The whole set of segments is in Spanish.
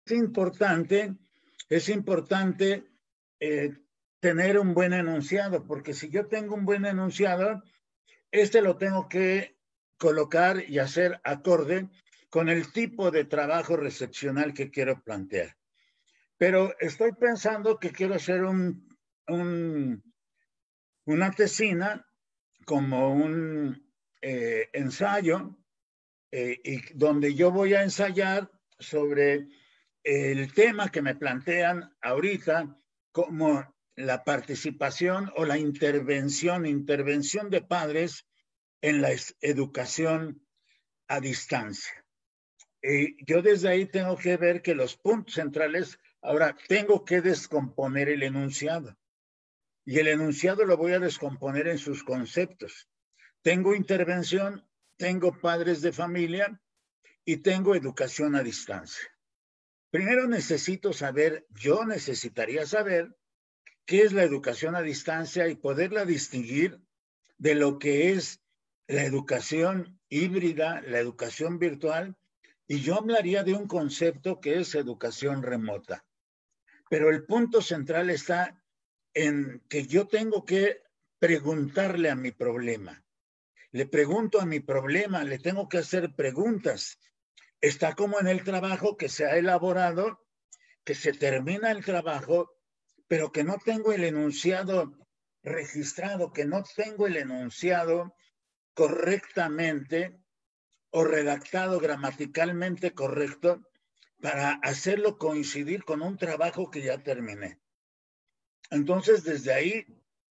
importante, es importante tener un buen enunciado, porque si yo tengo un buen enunciado, lo tengo que colocar y hacer acorde con el tipo de trabajo recepcional que quiero plantear. Pero estoy pensando que quiero hacer una tesina como un ensayo y donde yo voy a ensayar sobre el tema que me plantean ahorita como la participación o la intervención de padres en la educación a distancia. Yo desde ahí tengo que ver que los puntos centrales, ahora tengo que descomponer el enunciado. Y el enunciado lo voy a descomponer en sus conceptos. Tengo intervención, tengo padres de familia y tengo educación a distancia. Primero yo necesitaría saber qué es la educación a distancia y poderla distinguir de lo que es la educación híbrida, la educación virtual, y yo hablaría de un concepto que es educación remota. Pero el punto central está en que yo tengo que preguntarle a mi problema. Le pregunto a mi problema, le tengo que hacer preguntas. Está como en el trabajo que se ha elaborado, que se termina el trabajo, pero que no tengo el enunciado registrado, que no tengo el enunciado correctamente o redactado gramaticalmente correcto para hacerlo coincidir con un trabajo que ya terminé. Entonces, desde ahí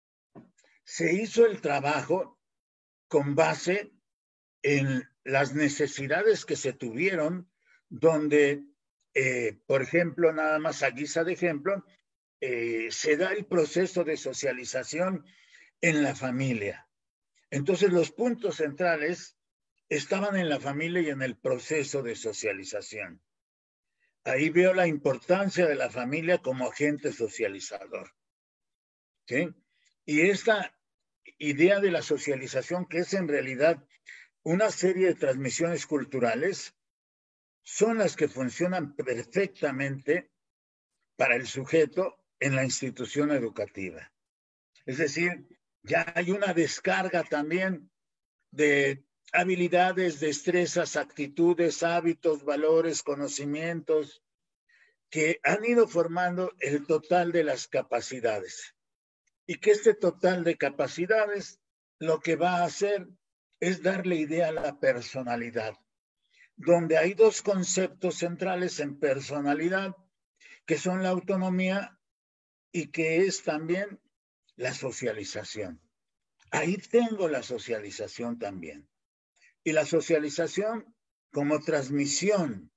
se hizo el trabajo con base en las necesidades que se tuvieron, donde, por ejemplo, nada más a guisa de ejemplo, se da el proceso de socialización en la familia. Entonces, los puntos centrales estaban en la familia y en el proceso de socialización. Ahí veo la importancia de la familia como agente socializador. ¿Sí? Y esta idea de la socialización, que es en realidad una serie de transmisiones culturales, son las que funcionan perfectamente para el sujeto en la institución educativa. Es decir, ya hay una descarga también de habilidades, destrezas, actitudes, hábitos, valores, conocimientos que han ido formando el total de las capacidades. Y que este total de capacidades lo que va a hacer es darle idea a la personalidad, donde hay dos conceptos centrales en personalidad, que son la autonomía y que es también la socialización. Ahí tengo la socialización también. Y la socialización como transmisión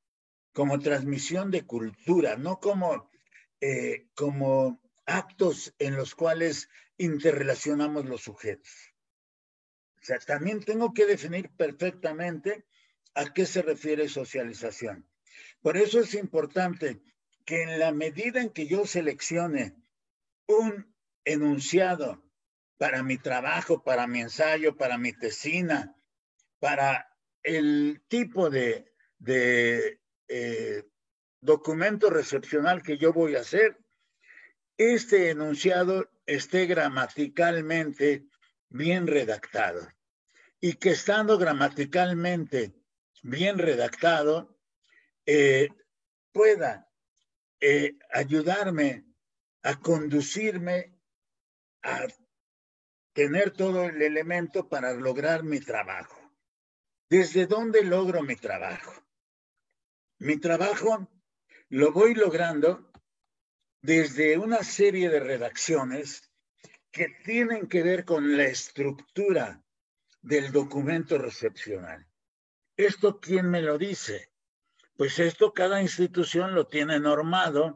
de cultura, no como actos en los cuales interrelacionamos los sujetos. O sea, también tengo que definir perfectamente a qué se refiere socialización. Por eso es importante que en la medida en que yo seleccione un enunciado para mi trabajo, para mi ensayo, para mi tesina, para el tipo de documento recepcional que yo voy a hacer, este enunciado esté gramaticalmente bien redactado y que estando gramaticalmente bien redactado pueda ayudarme a conducirme a tener todo el elemento para lograr mi trabajo. ¿Desde dónde logro mi trabajo? Mi trabajo lo voy logrando desde una serie de redacciones que tienen que ver con la estructura del documento recepcional. ¿Esto quién me lo dice? Pues esto cada institución lo tiene normado,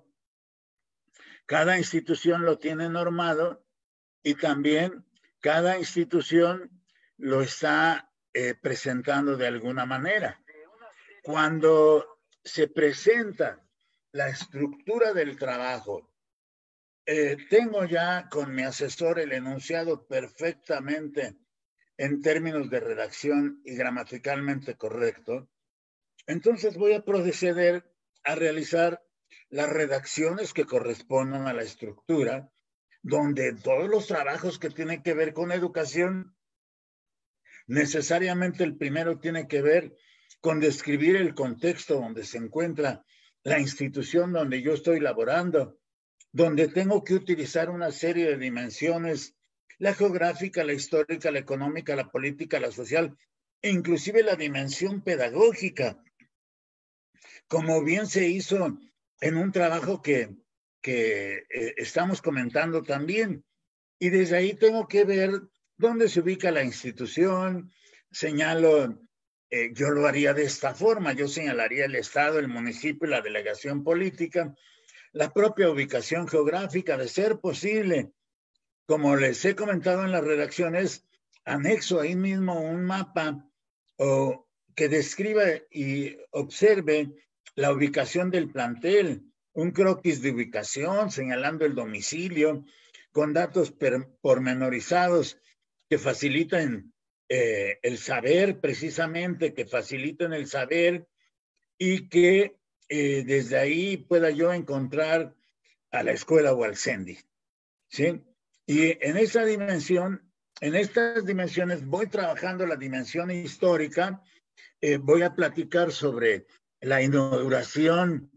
y también cada institución lo está presentando de alguna manera. Cuando se presenta la estructura del trabajo, tengo ya con mi asesor el enunciado perfectamente en términos de redacción y gramaticalmente correcto, entonces voy a proceder a realizar las redacciones que correspondan a la estructura, donde todos los trabajos que tienen que ver con educación, necesariamente el primero tiene que ver con describir el contexto donde se encuentra la institución donde yo estoy laborando, donde tengo que utilizar una serie de dimensiones, la geográfica, la histórica, la económica, la política, la social, e inclusive la dimensión pedagógica, como bien se hizo en un trabajo que estamos comentando también. Y desde ahí tengo que ver dónde se ubica la institución, señalo, yo lo haría de esta forma, yo señalaría el Estado, el municipio, la delegación política, la propia ubicación geográfica, de ser posible, como les he comentado en las redacciones, anexo ahí mismo un mapa o que describa y observe la ubicación del plantel, un croquis de ubicación señalando el domicilio, con datos pormenorizados que faciliten el saber precisamente, que faciliten el saber y que desde ahí pueda yo encontrar a la escuela o al CENDI, ¿sí? Y en esa dimensión, en estas dimensiones voy trabajando la dimensión histórica, voy a platicar sobre la inauguración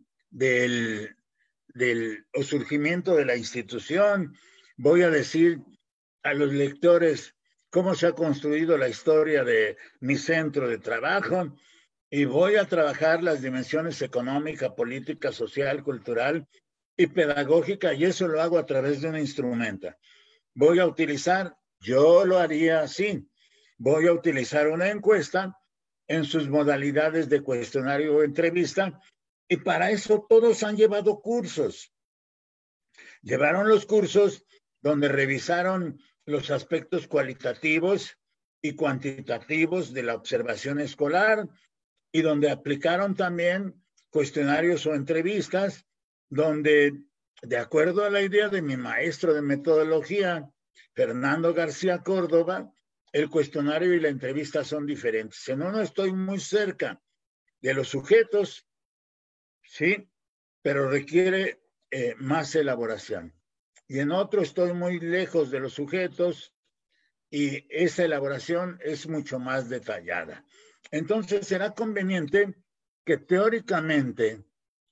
o surgimiento de la institución, voy a decir a los lectores cómo se ha construido la historia de mi centro de trabajo y voy a trabajar las dimensiones económica, política, social, cultural y pedagógica, y eso lo hago a través de un instrumento. Voy a utilizar, yo lo haría así, voy a utilizar una encuesta en sus modalidades de cuestionario o entrevista, y para eso todos han llevado cursos. Llevaron los cursos donde revisaron los aspectos cualitativos y cuantitativos de la observación escolar y donde aplicaron también cuestionarios o entrevistas donde, de acuerdo a la idea de mi maestro de metodología, Fernando García Córdoba, el cuestionario y la entrevista son diferentes. En uno estoy muy cerca de los sujetos, sí, pero requiere más elaboración. Y en otro estoy muy lejos de los sujetos y esa elaboración es mucho más detallada. Entonces será conveniente que teóricamente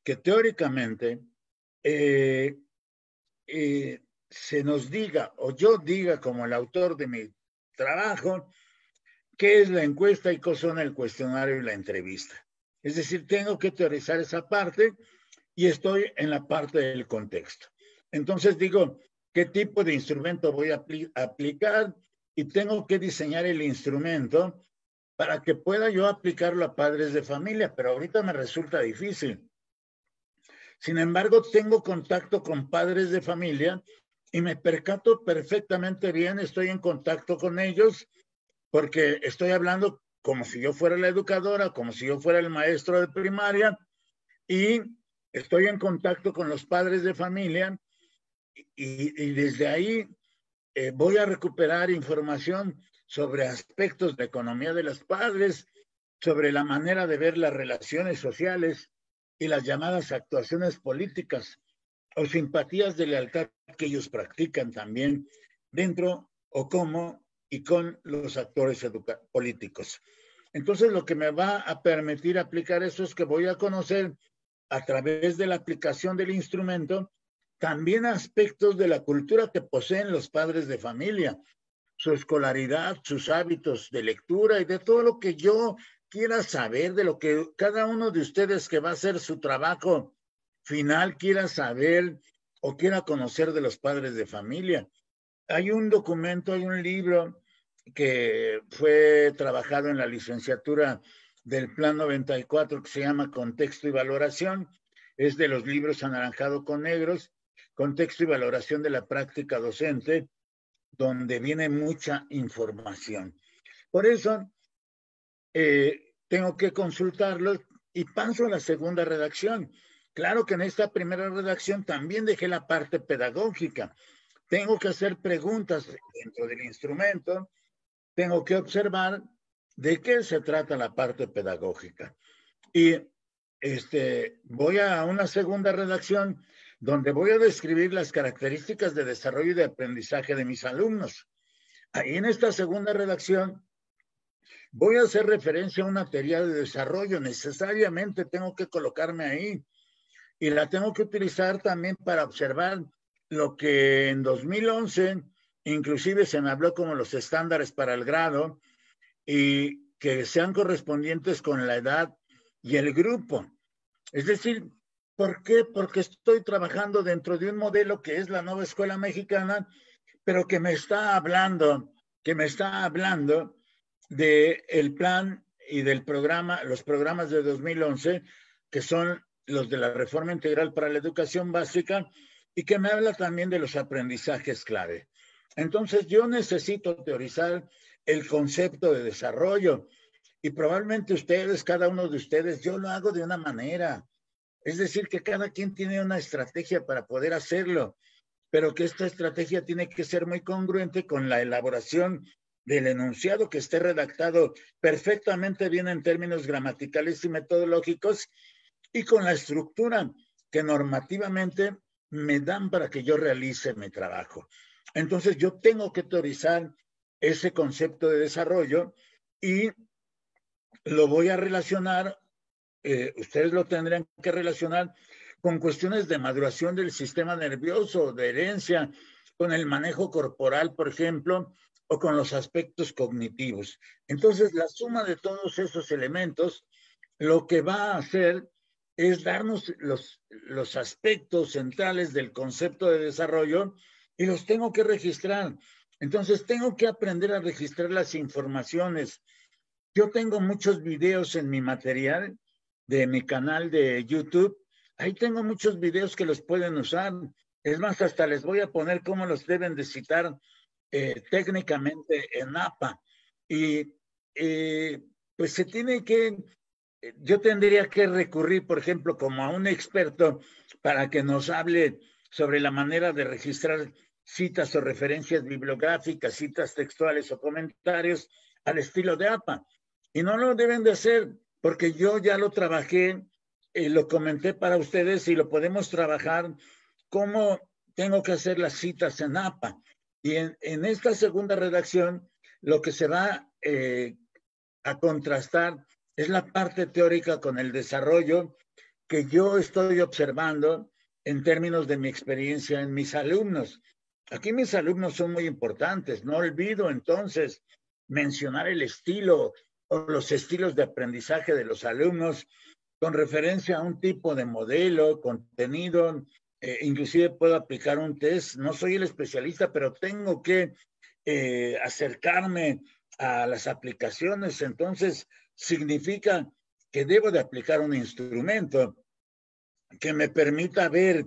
se nos diga, o yo diga como el autor de mi trabajo, qué es la encuesta y qué son el cuestionario y la entrevista. Es decir, tengo que teorizar esa parte y estoy en la parte del contexto. Entonces digo, ¿qué tipo de instrumento voy a aplicar? Y tengo que diseñar el instrumento para que pueda yo aplicarlo a padres de familia, pero ahorita me resulta difícil. Sin embargo, tengo contacto con padres de familia y me percato perfectamente bien, estoy en contacto con ellos porque estoy hablando como si yo fuera la educadora, como si yo fuera el maestro de primaria y estoy en contacto con los padres de familia y desde ahí voy a recuperar información sobre aspectos de economía de los padres, sobre la manera de ver las relaciones sociales y las llamadas actuaciones políticas o simpatías de lealtad que ellos practican también dentro o como y con los actores políticos. Entonces, lo que me va a permitir aplicar eso es que voy a conocer a través de la aplicación del instrumento también aspectos de la cultura que poseen los padres de familia, su escolaridad, sus hábitos de lectura y de todo lo que yo quiera saber, de lo que cada uno de ustedes que va a hacer su trabajo final quiera saber o quiera conocer de los padres de familia. Hay un documento, hay un libro que fue trabajado en la licenciatura del Plan 94 que se llama Contexto y Valoración. Es de los libros anaranjado con negros, Contexto y Valoración de la Práctica Docente, donde viene mucha información. Por eso, tengo que consultarlo y paso a la segunda redacción. Claro que en esta primera redacción también dejé la parte pedagógica. Tengo que hacer preguntas dentro del instrumento, tengo que observar de qué se trata la parte pedagógica. Y voy a una segunda redacción donde voy a describir las características de desarrollo y de aprendizaje de mis alumnos. Ahí en esta segunda redacción voy a hacer referencia a una teoría de desarrollo. Necesariamente tengo que colocarme ahí y la tengo que utilizar también para observar lo que en 2011 inclusive se me habló como los estándares para el grado y que sean correspondientes con la edad y el grupo. Es decir, ¿por qué? Porque estoy trabajando dentro de un modelo que es la nueva escuela mexicana, pero que me está hablando del plan y del programa, los programas de 2011, que son los de la Reforma Integral para la Educación Básica, y que me habla también de los aprendizajes clave. Entonces, yo necesito teorizar el concepto de desarrollo, y probablemente ustedes, cada uno de ustedes, yo lo hago de una manera. Es decir, que cada quien tiene una estrategia para poder hacerlo, pero que esta estrategia tiene que ser muy congruente con la elaboración del enunciado, que esté redactado perfectamente bien en términos gramaticales y metodológicos, y con la estructura que normativamente me dan para que yo realice mi trabajo. Entonces, yo tengo que teorizar ese concepto de desarrollo y lo voy a relacionar, ustedes lo tendrían que relacionar con cuestiones de maduración del sistema nervioso, de herencia, con el manejo corporal, por ejemplo, o con los aspectos cognitivos. Entonces, la suma de todos esos elementos, lo que va a hacer es darnos los aspectos centrales del concepto de desarrollo y los tengo que registrar. Entonces, tengo que aprender a registrar las informaciones. Yo tengo muchos videos en mi material de mi canal de YouTube. Ahí tengo muchos videos que los pueden usar. Es más, hasta les voy a poner cómo los deben de citar técnicamente en APA. Y pues se tiene que, yo tendría que recurrir, por ejemplo, como a un experto para que nos hable sobre la manera de registrar citas o referencias bibliográficas, citas textuales o comentarios al estilo de APA. Y no lo deben de hacer porque yo ya lo trabajé, lo comenté para ustedes y lo podemos trabajar como tengo que hacer las citas en APA. Y en esta segunda redacción, lo que se va a contrastar es la parte teórica con el desarrollo que yo estoy observando en términos de mi experiencia en mis alumnos. Aquí mis alumnos son muy importantes. No olvido entonces mencionar el estilo o los estilos de aprendizaje de los alumnos con referencia a un tipo de modelo, contenido, inclusive puedo aplicar un test. No soy el especialista, pero tengo que acercarme a las aplicaciones. Entonces, significa que debo de aplicar un instrumento que me permita ver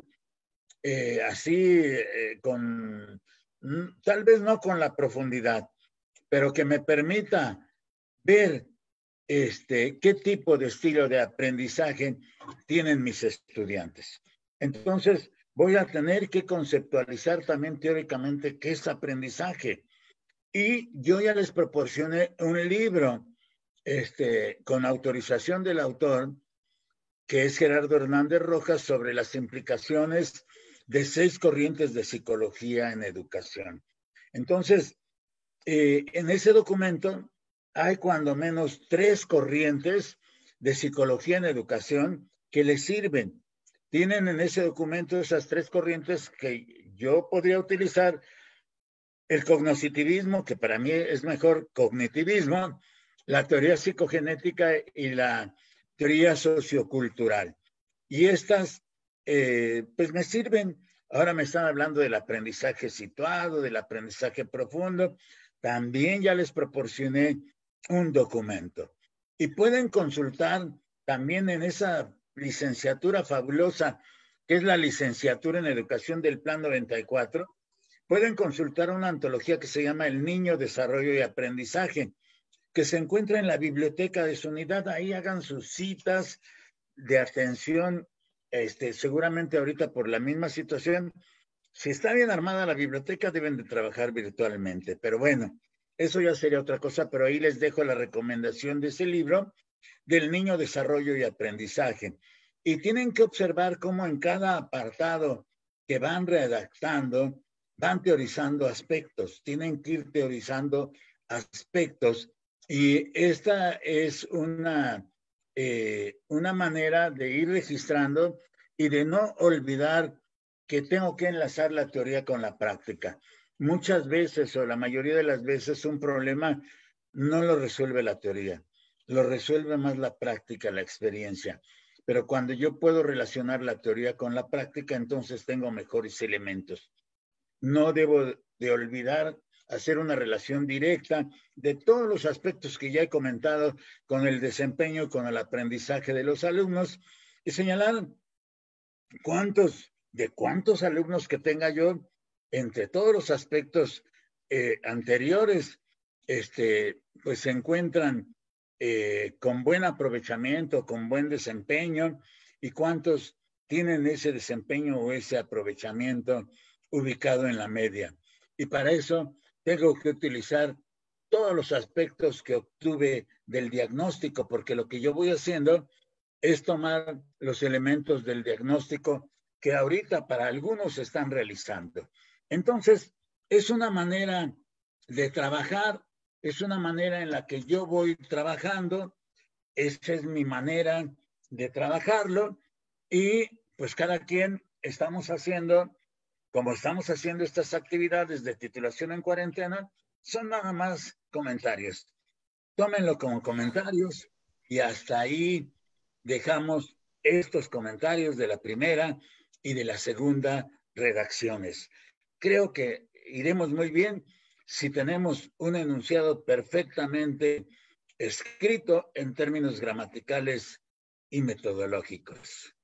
así con, tal vez no con la profundidad, pero que me permita ver qué tipo de estilo de aprendizaje tienen mis estudiantes. Entonces, voy a tener que conceptualizar también teóricamente qué es aprendizaje. Y yo ya les proporcioné un libro con autorización del autor, que es Gerardo Hernández Rojas, sobre las implicaciones de 6 corrientes de psicología en educación. Entonces, en ese documento hay cuando menos 3 corrientes de psicología en educación que les sirven. Tienen en ese documento esas 3 corrientes que yo podría utilizar: el cognitivismo, que para mí es mejor cognitivismo, la teoría psicogenética y la teoría sociocultural. Y estas, pues me sirven. Ahora me están hablando del aprendizaje situado, del aprendizaje profundo. También ya les proporcioné un documento. Y pueden consultar también en esa licenciatura fabulosa, que es la licenciatura en Educación del Plan 94, pueden consultar una antología que se llama El Niño, Desarrollo y Aprendizaje, que se encuentra en la biblioteca de su unidad. Ahí hagan sus citas de atención. Seguramente ahorita por la misma situación, si está bien armada la biblioteca, deben de trabajar virtualmente. Pero bueno, eso ya sería otra cosa, pero ahí les dejo la recomendación de ese libro del niño, desarrollo y aprendizaje. Y tienen que observar cómo en cada apartado que van redactando, van teorizando aspectos, tienen que ir teorizando aspectos. Y esta es una manera de ir registrando y de no olvidar que tengo que enlazar la teoría con la práctica. Muchas veces, o la mayoría de las veces, un problema no lo resuelve la teoría, lo resuelve más la práctica, la experiencia. Pero cuando yo puedo relacionar la teoría con la práctica, entonces tengo mejores elementos. No debo de olvidar hacer una relación directa de todos los aspectos que ya he comentado con el desempeño, con el aprendizaje de los alumnos y señalar cuántos alumnos que tenga yo entre todos los aspectos anteriores, pues se encuentran con buen aprovechamiento, con buen desempeño, y cuántos tienen ese desempeño o ese aprovechamiento ubicado en la media. Y para eso tengo que utilizar todos los aspectos que obtuve del diagnóstico, porque lo que yo voy haciendo es tomar los elementos del diagnóstico que ahorita para algunos se están realizando. Entonces, es una manera de trabajar, es una manera en la que yo voy trabajando, esa es mi manera de trabajarlo, y pues cada quien estamos haciendo, como estamos haciendo estas actividades de titulación en cuarentena, son nada más comentarios. Tómenlo como comentarios y hasta ahí dejamos estos comentarios de la primera y de la segunda redacciones. Creo que iremos muy bien si tenemos un enunciado perfectamente escrito en términos gramaticales y metodológicos.